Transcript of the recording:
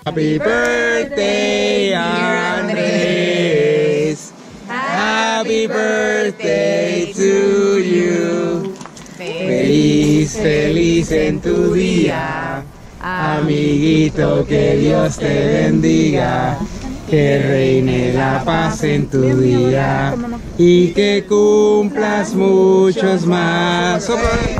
Happy birthday, Andrés. Happy birthday to you. Feliz, feliz en tu día. Amiguito, que Dios te bendiga. Que reine la paz en tu día. Y que cumplas muchos más.